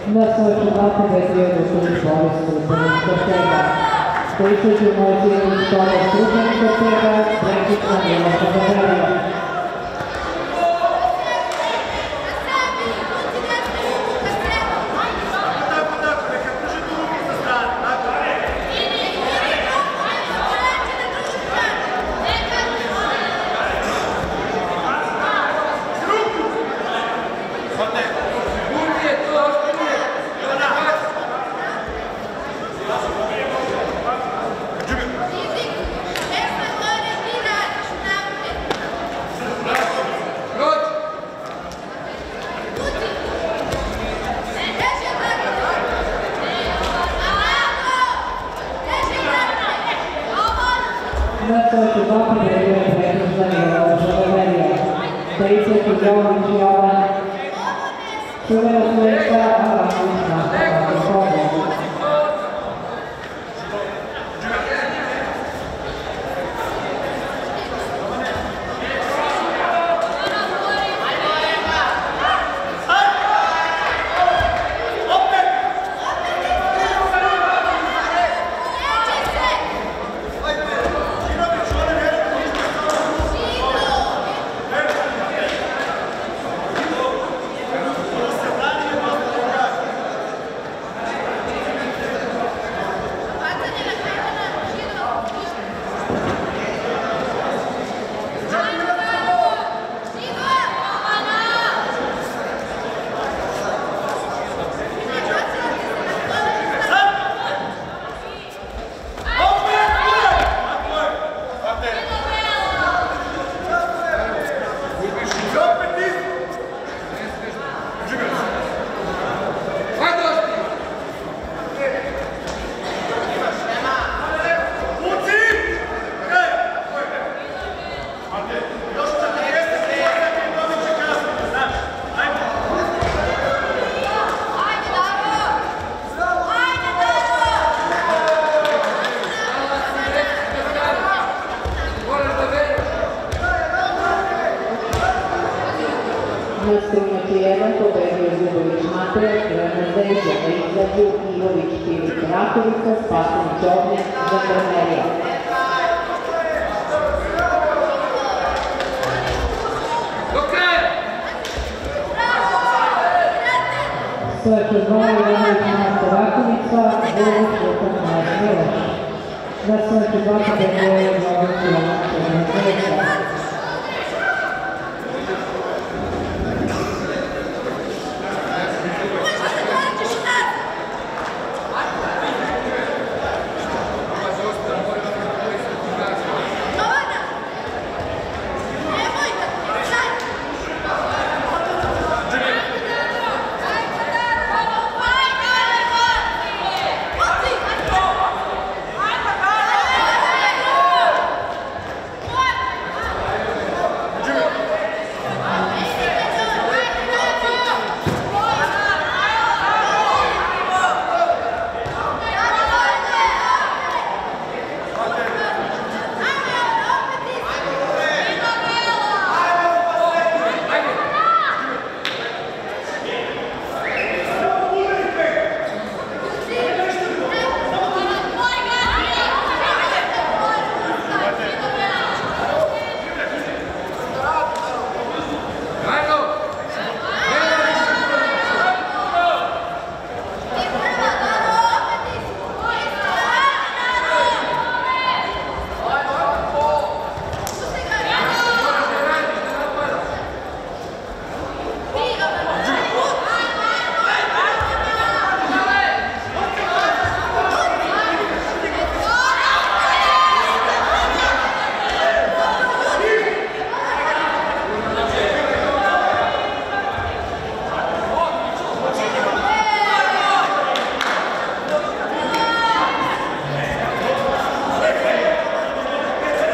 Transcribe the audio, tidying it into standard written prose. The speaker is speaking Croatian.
Na svoj čuvati vezio do svojih Boris Kulturnih Kortega. Stojićeći moći u škole Kulturnih Kortega, Brenkica Mila Kazaverija. Na svoj čuvati vezio do Brenkica Mila Kazaverija. Stojićeći Jović Jovan, čuvena Svečka, Avanović nastavlja Kobe. Na strunjači 1 pobedio Ljubović Mateja, Krena Zezja, na izlađu Ivović Filip Rakovica, Spasanić Ognjen, Žandarmerija. Stojeće 2 Ivanović Marko Rakovica, Vulić Lukan Mlađ Miloš. Na stojeće 2 pobedio Jović Jovan, Krena Zezja.